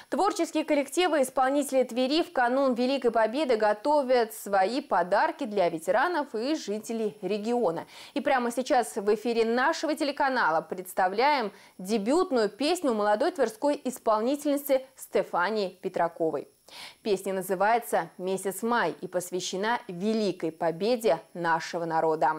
Творческие коллективы и исполнители Твери в канун Великой Победы готовят свои подарки для ветеранов и жителей региона. И прямо сейчас в эфире нашего телеканала представляем дебютную песню молодой тверской исполнительницы Стефании Петраковой. Песня называется «Месяц май» и посвящена Великой Победе нашего народа.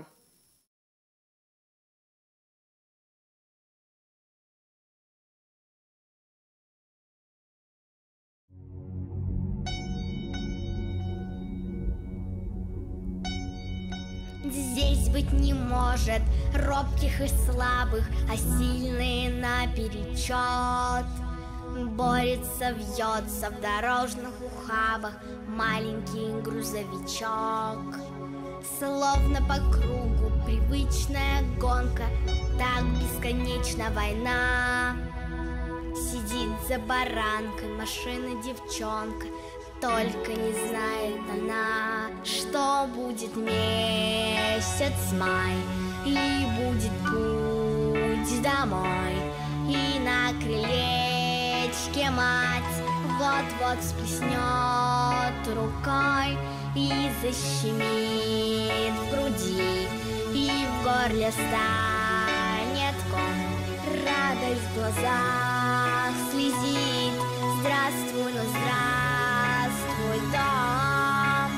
Здесь быть не может робких и слабых, а сильные наперечет. Борется, вьется в дорожных ухабах маленький грузовичок. Словно по кругу привычная гонка, так бесконечна война. Сидит за баранкой машины девчонка, только не знает она, что будет месяц май, и будет путь домой, и на крылечке мать вот-вот всплеснет рукой и защемит в груди, и в горле станет ком, радость в глазах слезит. Здравствуй, ну здравствуй, дом.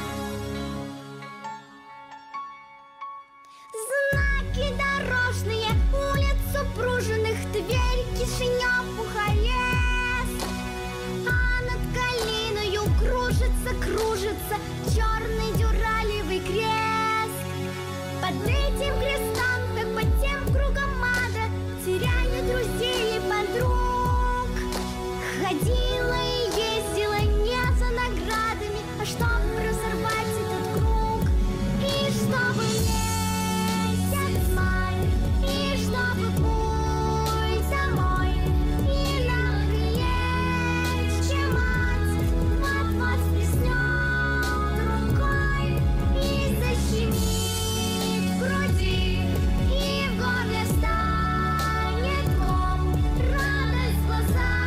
Знаки дорожные, улиц супруженных, Тверь, Кишинев, Бухарест. А над Калиною кружится черный дюралевый крест. Под этим крестом, как под тем кругом ада, теряю друзей и подруг. Ходила и ездила не за наградами, а чтоб разорвать этот круг. И чтобы месяц май, и чтобы путь домой, и на крылечке мать вот-вот всплеснет рукой и защемит в груди, и в горле станет ком, радость в глазах.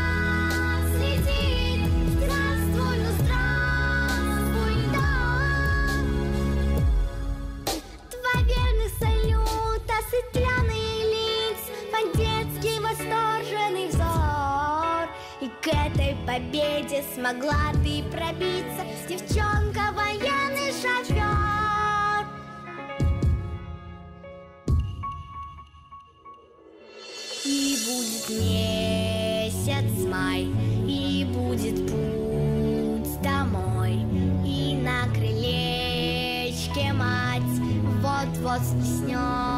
И к этой победе смогла ты пробиться, девчонка, военный шофер. И будет месяц май, и будет путь домой, и на крылечке мать вот-вот всплеснет